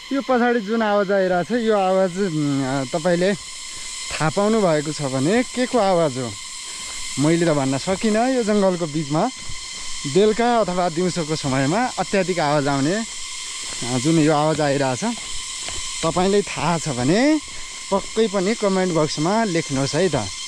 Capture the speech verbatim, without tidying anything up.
यो पछाडि जुन आवाज आइरहेछ यो आवाज तपाईले थाहा पाउनु भएको छ भने के को आवाज हो मैले त भन्न सकिनँ। यो जङ्गलको बिचमा बेलुका अथवा दिउँसोको समयमा अत्याधिक आवाज आउने जुन यो आवाज आइरहेछ तपाईलाई थाहा छ भने पक्कै पनि कमेन्ट बक्समा लेख्नुहोस् है त।